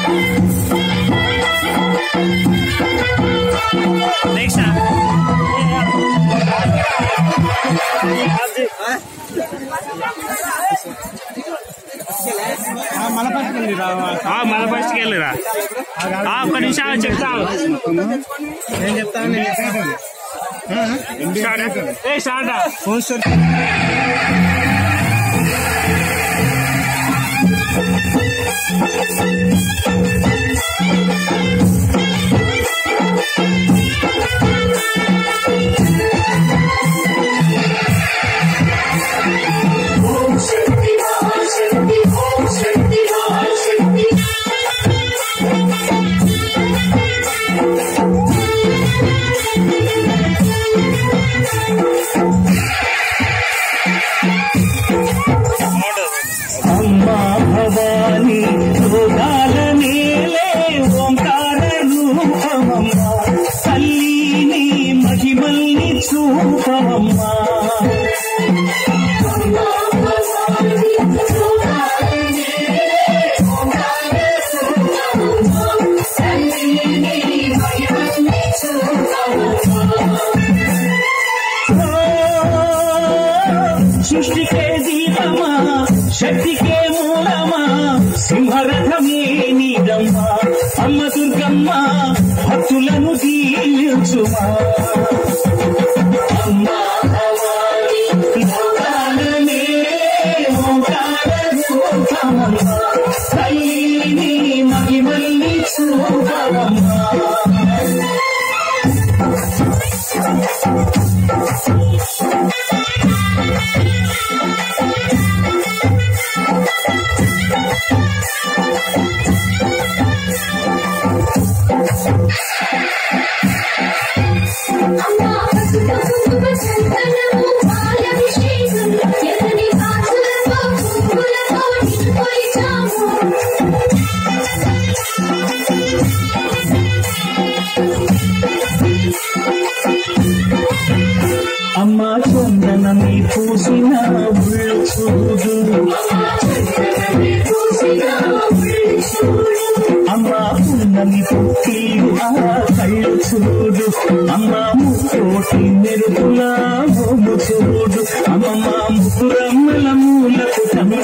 Next మలపరిచికి వెళ్ళిరా ఒక్క నిమిషం చెప్తావు నేను చెప్తాను అమ్మా భవాని రోగాల నేలే ఓంకార రూపమమ్మ తల్లిని మహిమల్ని చూపమమ్మా సృష్టికే దీపమా శక్తికే మూలమా సింహరథమే నీదమ్మా అమ్మ దుర్గమ్మ భక్తులను దీవించుమా అమ్మా భవాని భోగాలనే ఓంకార రూపమమ్మా తల్లిని మహిమల్ని చూపమమ్మా అమ్మా చందనమి పూసిన ఉళ్ళు చూడు అమ్మా పున్నమి పుట్టిలు ఆ కళ్ళు చూడు అమ్మా ముక్కోటి మెరుపుల ఓము చూడు అమ్మమ్మ ముగ్గురమ్మల మూలకు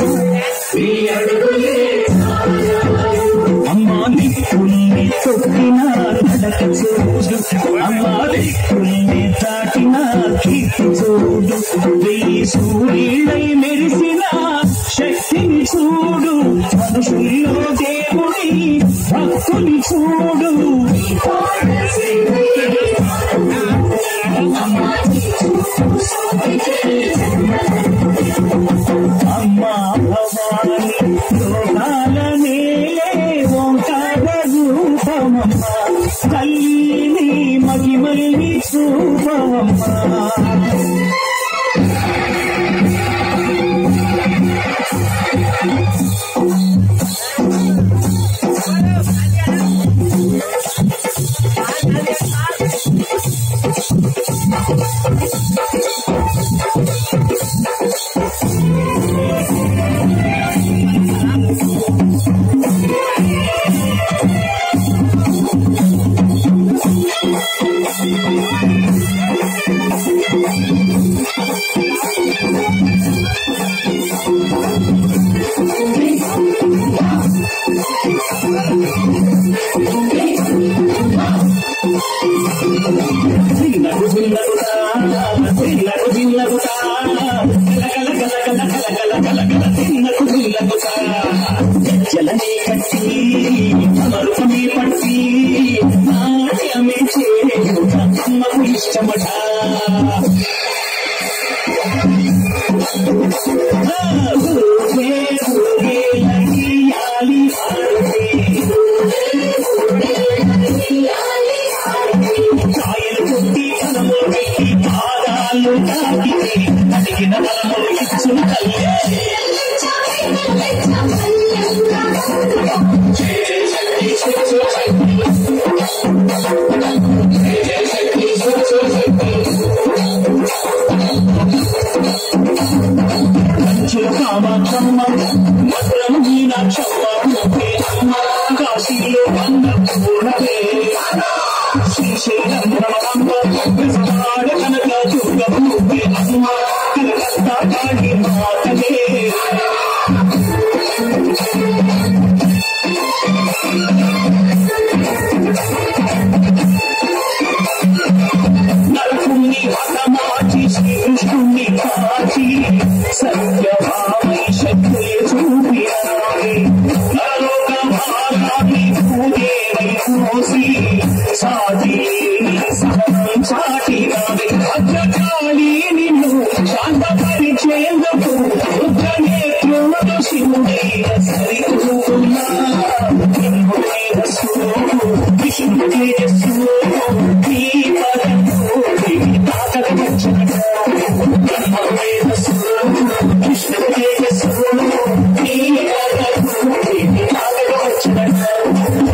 అమ్మా నిప్పుల్ని తొక్కిన నడక చూడు అమ్మా దిక్కుల్ని దాటిన కీర్తి చూడు వెయ్యి సూర్యుడై మెరిసిన శక్తిని చూడు మనుషుల్లో దేవుడి భక్తుని చూడు అమ్మా భవాని రోగాల నేలే ఓంకార రూపమమ్మ తల్లిని మహిమల్ని చూపమమ్మా జలనే కట్టి అమృతమే పట్టి నాట్యమే చేయుట అమ్మకు ఇష్టమట కాయలు కొట్టి కలము పెట్టి పాదాలు తాకితే అడిగిన బలము ఇచ్చును తల్లే కామాక్షమ్మ మధురం మీనాక్షమ్మ అమ్మ కాశీ పాదాన్ని పూజేవై మోసి సాటి సహనం సాటి నాది అగ్రకాళి నిన్ను శాంతపరిచేందుకు రుద్రనేత్రుడు శివుడైన సరితూకున్నా విష్ణు తేజస్సు నీ పదము తాకక వచ్చనట బ్రహ్మవేదస్సు విష్ణు తేజస్సు నీ పదము తాకక వచ్చనట